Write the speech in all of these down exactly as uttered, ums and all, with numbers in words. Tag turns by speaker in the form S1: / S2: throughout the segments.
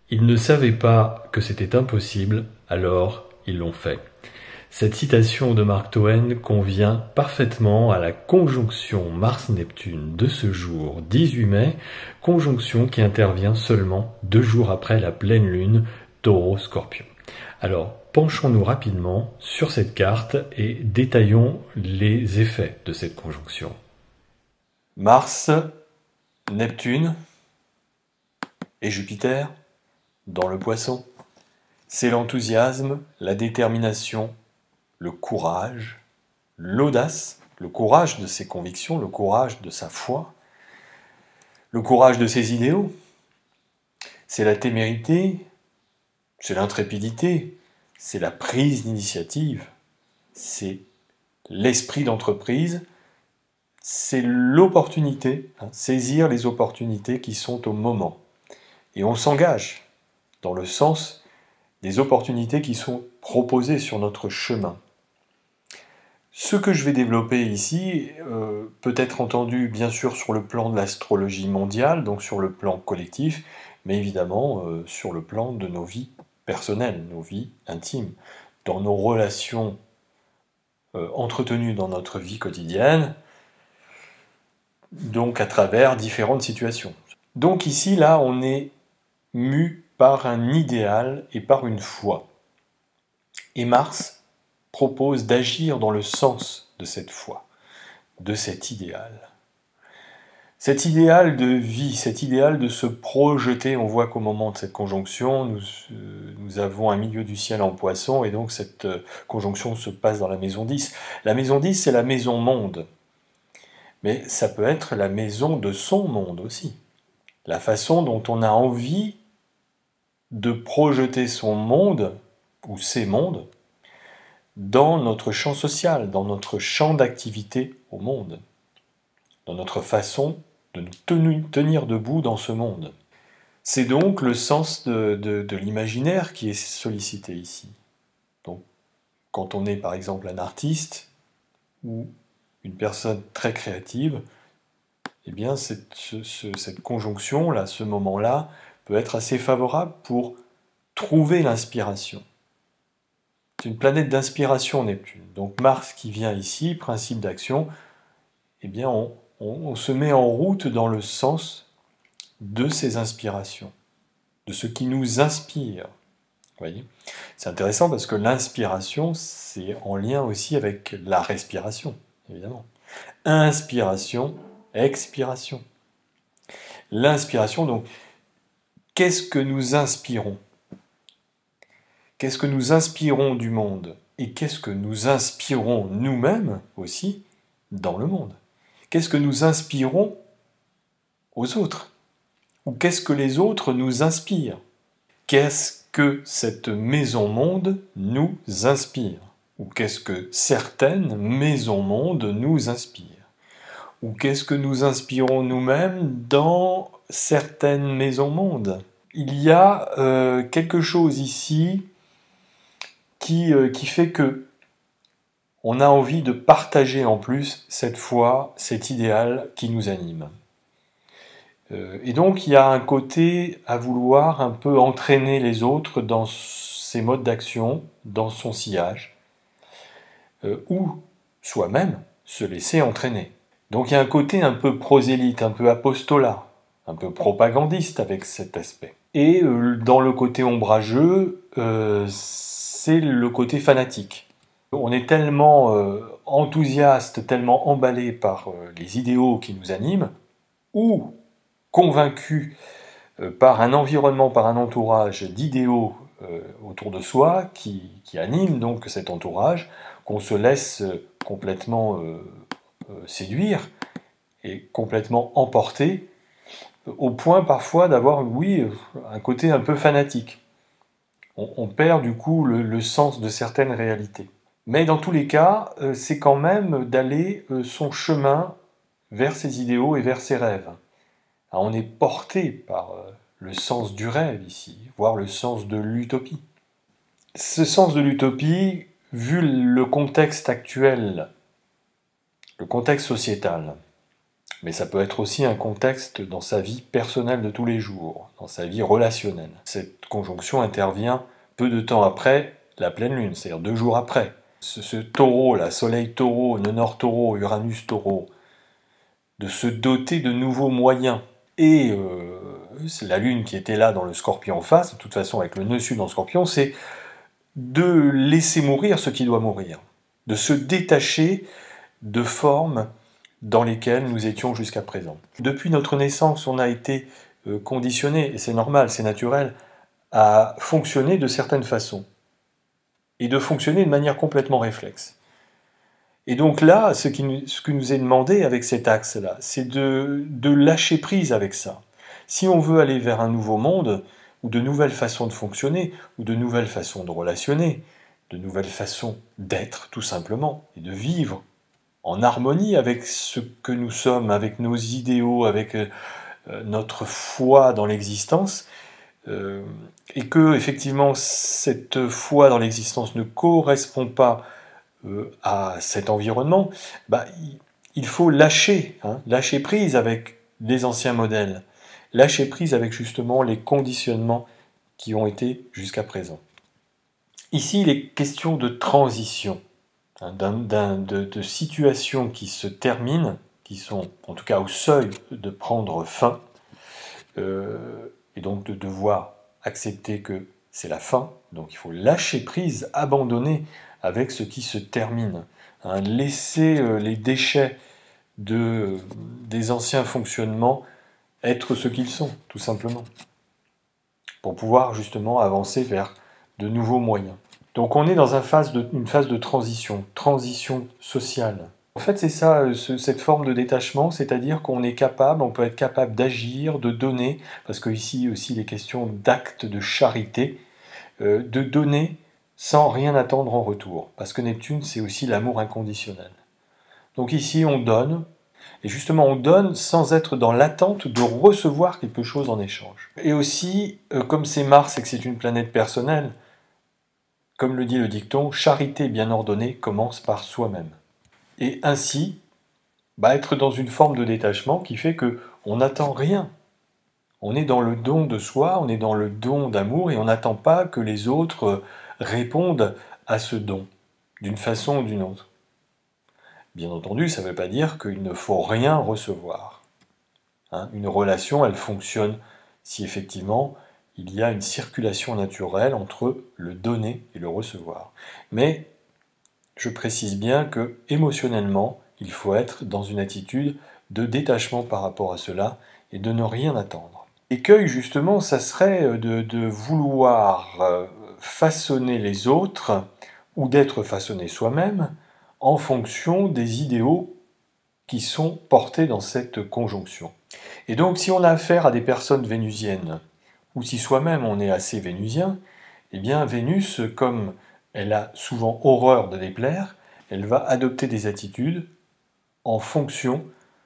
S1: Ils ne savaient pas que c'était impossible, alors ils l'ont fait. Cette citation de Mark Twain convient parfaitement à la conjonction Mars-Neptune de ce jour dix-huit mai, conjonction qui intervient seulement deux jours après la pleine lune Taureau-Scorpion. Alors, penchons-nous rapidement sur cette carte et détaillons les effets de cette conjonction.
S2: Mars, Neptune et Jupiter dans le Poisson. C'est l'enthousiasme, la détermination, le courage, l'audace, le courage de ses convictions, le courage de sa foi, le courage de ses idéaux. C'est la témérité, c'est l'intrépidité, c'est la prise d'initiative, c'est l'esprit d'entreprise, c'est l'opportunité, hein, saisir les opportunités qui sont au moment. Et on s'engage dans le sens des opportunités qui sont proposées sur notre chemin. Ce que je vais développer ici euh, peut être entendu bien sûr sur le plan de l'astrologie mondiale, donc sur le plan collectif, mais évidemment euh, sur le plan de nos vies personnelles, nos vies intimes, dans nos relations euh, entretenues dans notre vie quotidienne, donc à travers différentes situations. Donc ici, là, on est mu par un idéal et par une foi. Et Mars propose d'agir dans le sens de cette foi, de cet idéal. Cet idéal de vie, cet idéal de se projeter, on voit qu'au moment de cette conjonction, nous, euh, nous avons un milieu du ciel en Poisson, et donc cette euh, conjonction se passe dans la maison dix. La maison dix, c'est la maison monde, mais ça peut être la maison de son monde aussi. La façon dont on a envie de projeter son monde, ou ses mondes, dans notre champ social, dans notre champ d'activité au monde, dans notre façon de nous tenir debout dans ce monde. C'est donc le sens de, de, de l'imaginaire qui est sollicité ici. Donc, quand on est par exemple un artiste ou une personne très créative, eh bien cette, ce, ce, cette conjonction-là, ce moment-là, peut être assez favorable pour trouver l'inspiration. C'est une planète d'inspiration, Neptune. Donc Mars qui vient ici, principe d'action, eh bien on, on, on se met en route dans le sens de ces inspirations, de ce qui nous inspire. Vous voyez ? C'est intéressant parce que l'inspiration, c'est en lien aussi avec la respiration, évidemment. Inspiration, expiration. L'inspiration, donc, qu'est-ce que nous inspirons ? Qu'est-ce que nous inspirons du monde ? Et qu'est-ce que nous inspirons nous-mêmes aussi dans le monde ? Qu'est-ce que nous inspirons aux autres ? Ou qu'est-ce que les autres nous inspirent ? Qu'est-ce que cette maison-monde nous inspire ? Ou qu'est-ce que certaines maisons-mondes nous inspirent ? Ou qu'est-ce que nous inspirons nous-mêmes dans certaines maisons-mondes ? Il y a euh, quelque chose ici qui, euh, qui fait que on a envie de partager en plus cette foi, cet idéal qui nous anime. Euh, et donc il y a un côté à vouloir un peu entraîner les autres dans ses modes d'action, dans son sillage, euh, ou soi-même se laisser entraîner. Donc il y a un côté un peu prosélyte, un peu apostolat, un peu propagandiste avec cet aspect. Et euh, dans le côté ombrageux, euh, c'est le côté fanatique. On est tellement euh, enthousiaste, tellement emballé par euh, les idéaux qui nous animent, ou convaincu euh, par un environnement, par un entourage d'idéaux euh, autour de soi, qui, qui animent donc cet entourage, qu'on se laisse complètement euh, euh, séduire et complètement emporter, au point parfois d'avoir, oui, un côté un peu fanatique. On, on perd du coup le, le sens de certaines réalités. Mais dans tous les cas, euh, c'est quand même d'aller euh, son chemin vers ses idéaux et vers ses rêves. Alors, on est porté par euh, le sens du rêve ici, voire le sens de l'utopie. Ce sens de l'utopie, vu le contexte actuel, le contexte sociétal, Mais ça peut être aussi un contexte dans sa vie personnelle de tous les jours, dans sa vie relationnelle. Cette conjonction intervient peu de temps après la pleine lune, c'est-à-dire deux jours après. Ce, ce taureau, là, soleil taureau, nœud nord taureau, Uranus taureau, de se doter de nouveaux moyens. Et euh, c'est la lune qui était là dans le scorpion en face, de toute façon avec le nœud sud dans le scorpion, c'est de laisser mourir ce qui doit mourir, de se détacher de formes dans lesquelles nous étions jusqu'à présent. Depuis notre naissance, on a été euh, conditionné, et c'est normal, c'est naturel, à fonctionner de certaines façons, et de fonctionner de manière complètement réflexe. Et donc là, ce, qui nous, ce que nous est demandé avec cet axe-là, c'est de, de lâcher prise avec ça. Si on veut aller vers un nouveau monde, ou de nouvelles façons de fonctionner, ou de nouvelles façons de relationner, de nouvelles façons d'être, tout simplement, et de vivre en harmonie avec ce que nous sommes, avec nos idéaux, avec euh, notre foi dans l'existence, euh, et que, effectivement, cette foi dans l'existence ne correspond pas euh, à cet environnement, bah, il faut lâcher, hein, lâcher prise avec les anciens modèles, lâcher prise avec justement les conditionnements qui ont été jusqu'à présent. Ici, il est question de transition, hein, d'un, d'un, de, de situations qui se terminent, qui sont en tout cas au seuil de prendre fin, euh, et donc de devoir accepter que c'est la fin, donc il faut lâcher prise, abandonner avec ce qui se termine, hein, laisser euh, les déchets de, des anciens fonctionnements être ce qu'ils sont, tout simplement, pour pouvoir justement avancer vers de nouveaux moyens. Donc on est dans une phase de, une phase de transition, transition sociale. En fait, c'est ça, ce, cette forme de détachement, c'est-à-dire qu'on est capable, on peut être capable d'agir, de donner, parce qu'ici aussi il est question d'actes de charité, euh, de donner sans rien attendre en retour, parce que Neptune, c'est aussi l'amour inconditionnel. Donc ici, on donne, et justement, on donne sans être dans l'attente de recevoir quelque chose en échange. Et aussi, euh, comme c'est Mars et que c'est une planète personnelle, comme le dit le dicton, charité bien ordonnée commence par soi-même. Et ainsi, bah, être dans une forme de détachement qui fait qu'on n'attend rien. On est dans le don de soi, on est dans le don d'amour, et on n'attend pas que les autres répondent à ce don, d'une façon ou d'une autre. Bien entendu, ça ne veut pas dire qu'il ne faut rien recevoir. Hein, une relation, elle fonctionne si effectivement il y a une circulation naturelle entre le donner et le recevoir. Mais je précise bien que émotionnellement, il faut être dans une attitude de détachement par rapport à cela et de ne rien attendre. L'écueil, justement, ça serait de, de vouloir façonner les autres ou d'être façonné soi-même en fonction des idéaux qui sont portés dans cette conjonction. Et donc, si on a affaire à des personnes vénusiennes, ou si soi-même on est assez vénusien, eh bien Vénus, comme elle a souvent horreur de déplaire, elle va adopter des attitudes en fonction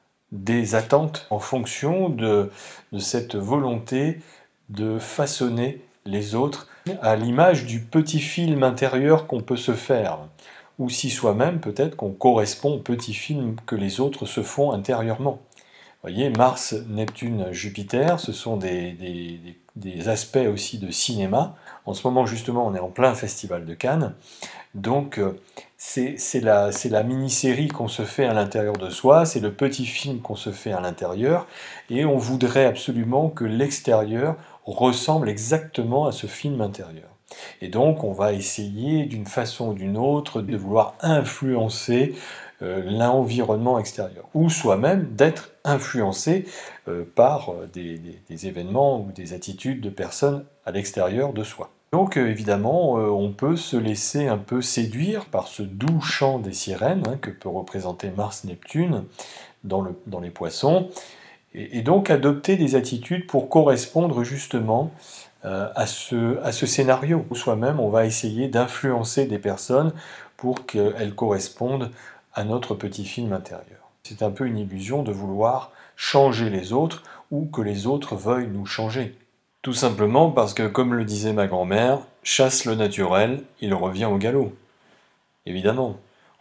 S2: des attentes, en fonction de, de cette volonté de façonner les autres à l'image du petit film intérieur qu'on peut se faire, ou si soi-même peut-être qu'on correspond au petit film que les autres se font intérieurement. Vous voyez, Mars, Neptune, Jupiter, ce sont des, des, des aspects aussi de cinéma. En ce moment, justement, on est en plein festival de Cannes. Donc, c'est, c'est la, c'est la mini-série qu'on se fait à l'intérieur de soi, c'est le petit film qu'on se fait à l'intérieur, et on voudrait absolument que l'extérieur ressemble exactement à ce film intérieur. Et donc, on va essayer, d'une façon ou d'une autre, de vouloir influencer euh, l'environnement extérieur, ou soi-même d'être influencé euh, par des, des, des événements ou des attitudes de personnes à l'extérieur de soi. Donc euh, évidemment, euh, on peut se laisser un peu séduire par ce doux chant des sirènes, hein, que peut représenter Mars-Neptune dans, le, dans les poissons, et, et donc adopter des attitudes pour correspondre justement euh, à, ce, à ce scénario. Soi-même, on va essayer d'influencer des personnes pour qu'elles correspondent à notre petit film intérieur. C'est un peu une illusion de vouloir changer les autres ou que les autres veuillent nous changer. Tout simplement parce que, comme le disait ma grand-mère, chasse le naturel, il revient au galop. Évidemment,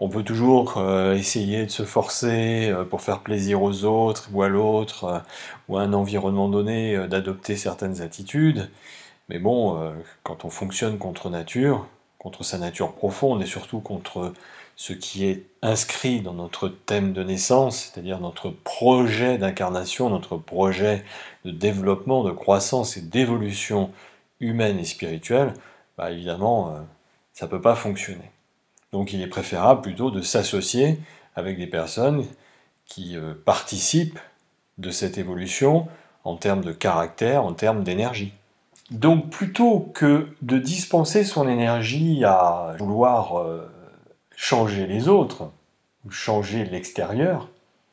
S2: On peut toujours euh, essayer de se forcer euh, pour faire plaisir aux autres ou à l'autre euh, ou à un environnement donné euh, d'adopter certaines attitudes. Mais bon, euh, quand on fonctionne contre nature, contre sa nature profonde et surtout contre ce qui est inscrit dans notre thème de naissance, c'est-à-dire notre projet d'incarnation, notre projet de développement, de croissance et d'évolution humaine et spirituelle, bah évidemment, euh, ça ne peut pas fonctionner. Donc il est préférable plutôt de s'associer avec des personnes qui euh, participent de cette évolution en termes de caractère, en termes d'énergie. Donc plutôt que de dispenser son énergie à vouloir euh, changer les autres, ou changer l'extérieur,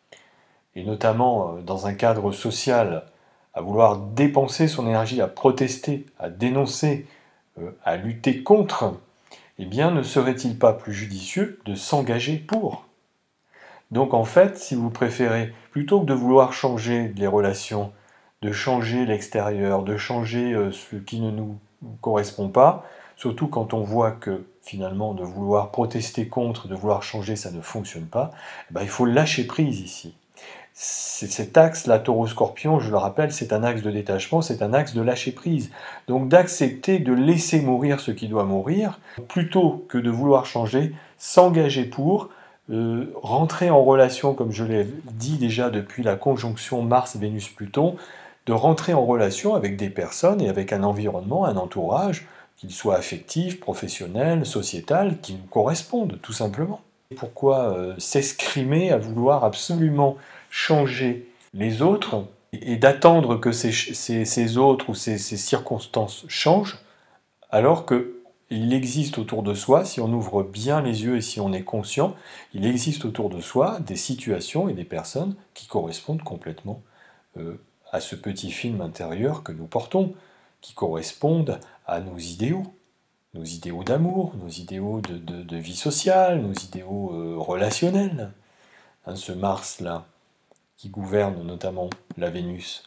S2: et notamment euh, dans un cadre social, à vouloir dépenser son énergie à protester, à dénoncer, euh, à lutter contre, eh bien ne serait-il pas plus judicieux de s'engager pour ? Donc en fait, si vous préférez, plutôt que de vouloir changer les relations, de changer l'extérieur, de changer euh, ce qui ne nous correspond pas, surtout quand on voit que finalement de vouloir protester contre, de vouloir changer, ça ne fonctionne pas, eh ben, il faut lâcher prise ici. C'est cet axe, la taureau-scorpion, je le rappelle, c'est un axe de détachement, c'est un axe de lâcher prise. Donc d'accepter de laisser mourir ce qui doit mourir, plutôt que de vouloir changer, s'engager pour, euh, rentrer en relation, comme je l'ai dit déjà depuis la conjonction Mars-Vénus-Pluton, de rentrer en relation avec des personnes et avec un environnement, un entourage, qu'il soit affectif, professionnel, sociétal, qui nous correspondent, tout simplement. Pourquoi euh, s'escrimer à vouloir absolument changer les autres et d'attendre que ces, ces, ces autres ou ces, ces circonstances changent, alors qu'il existe autour de soi, si on ouvre bien les yeux et si on est conscient, il existe autour de soi des situations et des personnes qui correspondent complètement euh, à ce petit film intérieur que nous portons, qui correspondent à nos idéaux. Nos idéaux d'amour, nos idéaux de, de, de vie sociale, nos idéaux euh, relationnels. Hein, ce Mars-là, qui gouverne notamment la Vénus.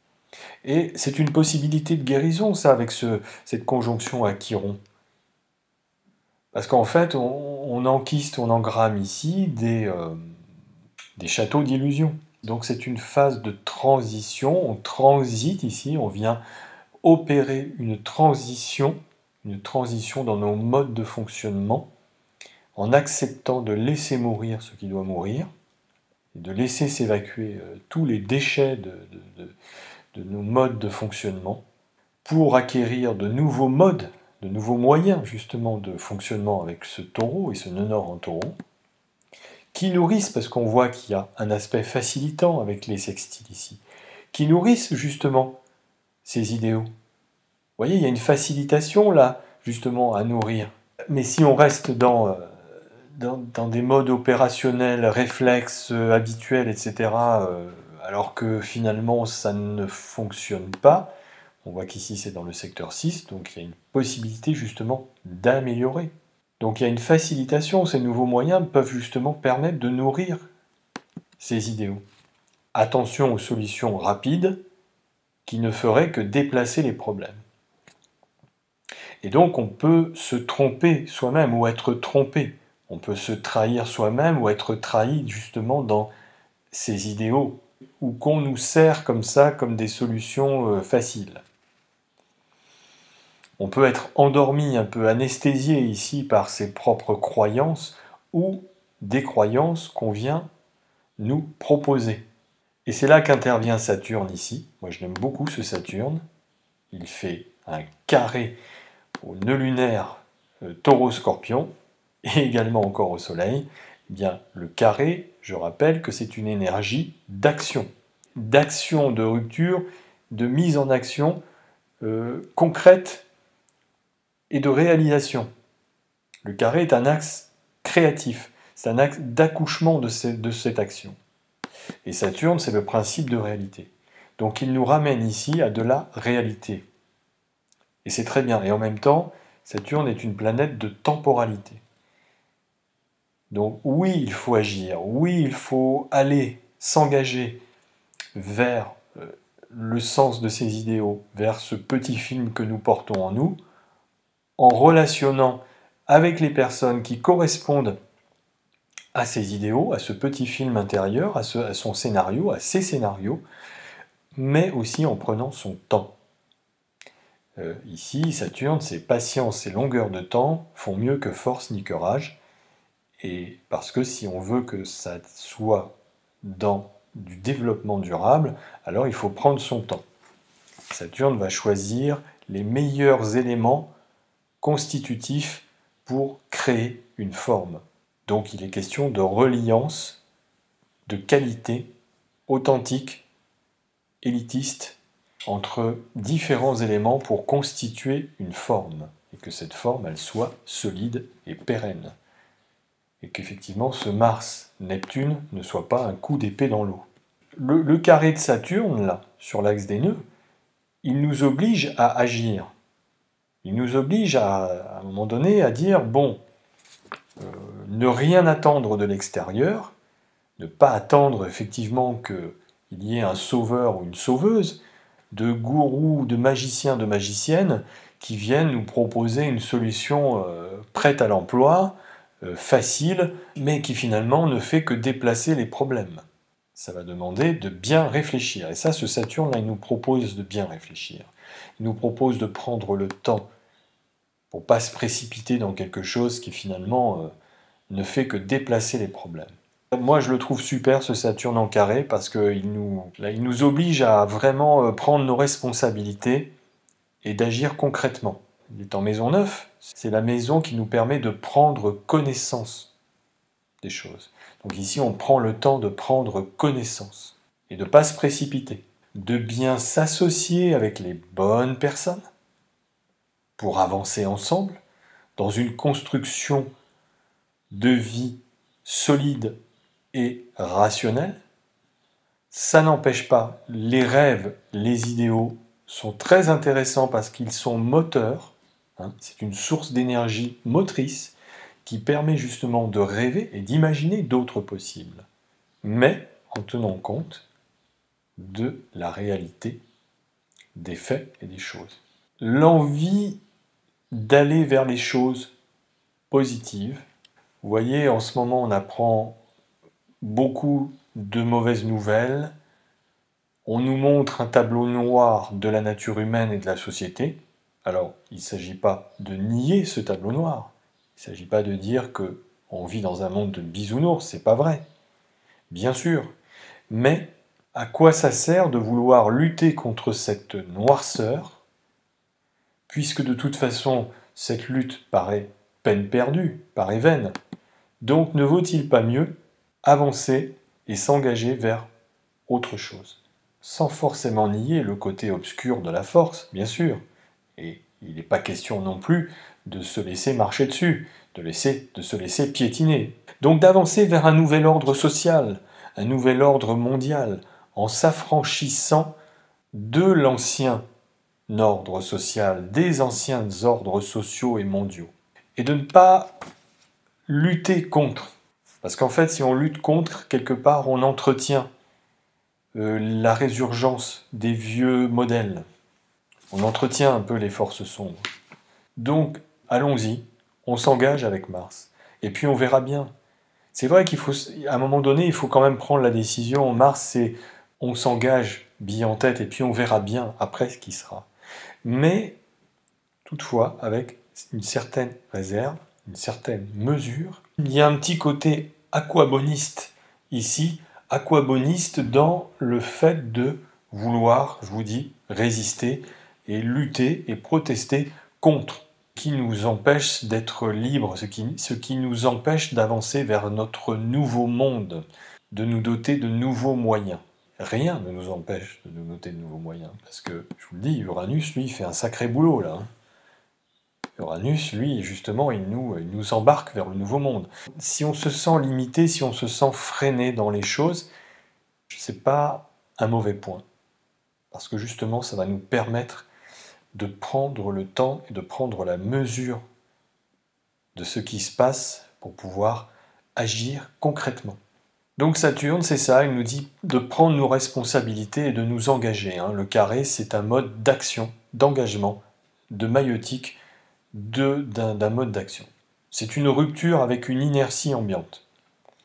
S2: Et c'est une possibilité de guérison, ça, avec ce, cette conjonction à Chiron. Parce qu'en fait, on, on enquiste, on engramme ici des, euh, des châteaux d'illusions. Donc c'est une phase de transition, on transite ici, on vient opérer une transition, une transition dans nos modes de fonctionnement, en acceptant de laisser mourir ce qui doit mourir, et de laisser s'évacuer euh, tous les déchets de, de, de, de nos modes de fonctionnement, pour acquérir de nouveaux modes, de nouveaux moyens justement de fonctionnement avec ce taureau et ce nœud nord en taureau, qui nourrissent, parce qu'on voit qu'il y a un aspect facilitant avec les sextiles ici, qui nourrissent justement ces idéaux. Vous voyez, il y a une facilitation là, justement, à nourrir. Mais si on reste dans, euh, dans, dans des modes opérationnels, réflexes, euh, habituels, et cetera, euh, alors que finalement ça ne fonctionne pas, on voit qu'ici c'est dans le secteur six, donc il y a une possibilité justement d'améliorer. Donc il y a une facilitation, ces nouveaux moyens peuvent justement permettre de nourrir ces idéaux. Attention aux solutions rapides qui ne feraient que déplacer les problèmes. Et donc on peut se tromper soi-même ou être trompé. On peut se trahir soi-même ou être trahi justement dans ces idéaux, ou qu'on nous sert comme ça, comme des solutions faciles. On peut être endormi, un peu anesthésié ici par ses propres croyances ou des croyances qu'on vient nous proposer. Et c'est là qu'intervient Saturne ici. Moi je l'aime beaucoup ce Saturne. Il fait un carré au nœud lunaire euh, Taureau-Scorpion et également encore au Soleil. Eh bien, le carré, je rappelle que c'est une énergie d'action, d'action, de rupture, de mise en action euh, concrète et de réalisation. Le carré est un axe créatif, c'est un axe d'accouchement de, ce, de cette action. Et Saturne, c'est le principe de réalité. Donc il nous ramène ici à de la réalité. Et c'est très bien. Et en même temps, Saturne est une planète de temporalité. Donc oui, il faut agir, oui, il faut aller s'engager vers euh, le sens de ces idéaux, vers ce petit film que nous portons en nous, en relationnant avec les personnes qui correspondent à ses idéaux, à ce petit film intérieur, à, ce, à son scénario, à ses scénarios, mais aussi en prenant son temps. Euh, ici, Saturne, c'est patience et longueur de temps font mieux que force ni que rage, et parce que si on veut que ça soit dans du développement durable, alors il faut prendre son temps. Saturne va choisir les meilleurs éléments constitutifs pour créer une forme. Donc il est question de reliance, de qualité, authentique, élitiste, entre différents éléments pour constituer une forme, et que cette forme, elle soit solide et pérenne. Et qu'effectivement, ce Mars-Neptune ne soit pas un coup d'épée dans l'eau. Le, le carré de Saturne, là, sur l'axe des nœuds, il nous oblige à agir. Il nous oblige à, à un moment donné à dire, bon, euh, ne rien attendre de l'extérieur, ne pas attendre effectivement qu'il y ait un sauveur ou une sauveuse, de gourous, de magiciens, de magiciennes, qui viennent nous proposer une solution euh, prête à l'emploi, euh, facile, mais qui finalement ne fait que déplacer les problèmes. Ça va demander de bien réfléchir. Et ça, ce Saturne, là, il nous propose de bien réfléchir. Il nous propose de prendre le temps pour ne pas se précipiter dans quelque chose qui finalement euh, ne fait que déplacer les problèmes. Moi, je le trouve super, ce Saturne en carré, parce qu'il nous, là, il nous oblige à vraiment prendre nos responsabilités et d'agir concrètement. Il est en maison neuf, c'est la maison qui nous permet de prendre connaissance des choses. Donc ici, on prend le temps de prendre connaissance et de ne pas se précipiter, de bien s'associer avec les bonnes personnes pour avancer ensemble dans une construction de vie solide et rationnel. Ça n'empêche pas, les rêves, les idéaux sont très intéressants parce qu'ils sont moteurs, hein, c'est une source d'énergie motrice qui permet justement de rêver et d'imaginer d'autres possibles, mais en tenant compte de la réalité des faits et des choses. L'envie d'aller vers les choses positives. Vous voyez, en ce moment, on apprend beaucoup de mauvaises nouvelles. On nous montre un tableau noir de la nature humaine et de la société. Alors, il ne s'agit pas de nier ce tableau noir. Il ne s'agit pas de dire qu'on vit dans un monde de bisounours, c'est pas vrai. Bien sûr. Mais à quoi ça sert de vouloir lutter contre cette noirceur, puisque de toute façon, cette lutte paraît peine perdue, paraît vaine. Donc ne vaut-il pas mieux avancer et s'engager vers autre chose, sans forcément nier le côté obscur de la force, bien sûr. Et il n'est pas question non plus de se laisser marcher dessus, de, laisser, de se laisser piétiner. Donc d'avancer vers un nouvel ordre social, un nouvel ordre mondial, en s'affranchissant de l'ancien ordre social, des anciens ordres sociaux et mondiaux. Et de ne pas lutter contre. Parce qu'en fait, si on lutte contre, quelque part, on entretient euh, la résurgence des vieux modèles. On entretient un peu les forces sombres. Donc, allons-y, on s'engage avec Mars. Et puis on verra bien. C'est vrai qu'il faut, à un moment donné, il faut quand même prendre la décision. Mars, c'est on s'engage, bille en tête, et puis on verra bien après ce qui sera. Mais, toutefois, avec une certaine réserve, une certaine mesure. Il y a un petit côté aquaboniste ici, aquaboniste dans le fait de vouloir, je vous dis, résister et lutter et protester contre ce qui nous empêche d'être libres, ce qui, ce qui nous empêche d'avancer vers notre nouveau monde, de nous doter de nouveaux moyens. Rien ne nous empêche de nous doter de nouveaux moyens, parce que, je vous le dis, Uranus, lui, fait un sacré boulot, là. Hein. Uranus, lui, justement, il nous, il nous embarque vers le nouveau monde. Si on se sent limité, si on se sent freiné dans les choses, c'est pas un mauvais point. Parce que justement, ça va nous permettre de prendre le temps et de prendre la mesure de ce qui se passe pour pouvoir agir concrètement. Donc Saturne, c'est ça, il nous dit de prendre nos responsabilités et de nous engager. Hein. Le carré, c'est un mode d'action, d'engagement, de maïeutique, d'un mode d'action. C'est une rupture avec une inertie ambiante.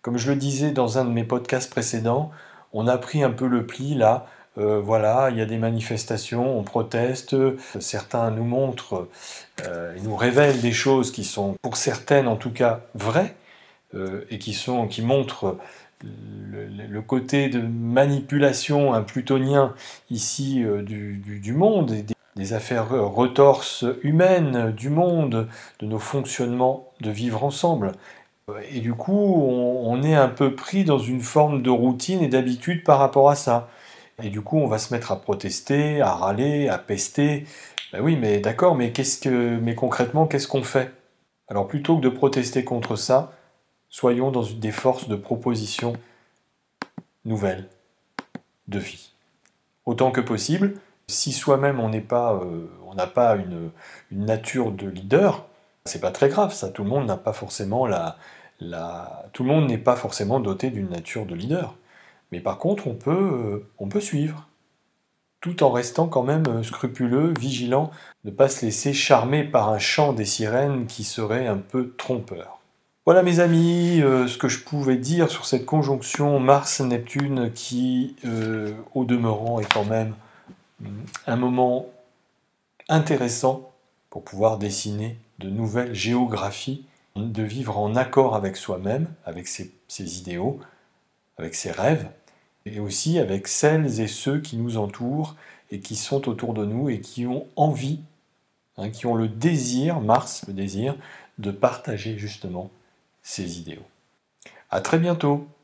S2: Comme je le disais dans un de mes podcasts précédents, on a pris un peu le pli là. Euh, voilà, il y a des manifestations, on proteste, certains nous montrent euh, et nous révèlent des choses qui sont, pour certaines en tout cas, vraies, euh, et qui, sont, qui montrent le, le côté de manipulation, un plutonien ici euh, du, du, du monde, et des, des affaires retorses humaines du monde, de nos fonctionnements de vivre ensemble. Et du coup, on, on est un peu pris dans une forme de routine et d'habitude par rapport à ça. Et du coup, on va se mettre à protester, à râler, à pester. Ben oui, mais d'accord, mais, qu'est-ce que, mais concrètement, qu'est-ce qu'on fait? Alors plutôt que de protester contre ça, soyons dans une des forces de proposition nouvelles de vie. Autant que possible, si soi-même on n'est pas, euh, on n'a pas une, une nature de leader, c'est pas très grave, ça. Tout le monde n'a pas forcément la, la, tout le monde n'est pas forcément doté d'une nature de leader. Mais par contre, on peut, euh, on peut suivre, tout en restant quand même scrupuleux, vigilant, ne pas se laisser charmer par un chant des sirènes qui serait un peu trompeur. Voilà mes amis, euh, ce que je pouvais dire sur cette conjonction Mars-Neptune qui, euh, au demeurant, est quand même un moment intéressant pour pouvoir dessiner de nouvelles géographies, de vivre en accord avec soi-même, avec ses, ses idéaux, avec ses rêves, et aussi avec celles et ceux qui nous entourent et qui sont autour de nous et qui ont envie, hein, qui ont le désir, Mars, le désir, de partager justement ces idéaux. À très bientôt!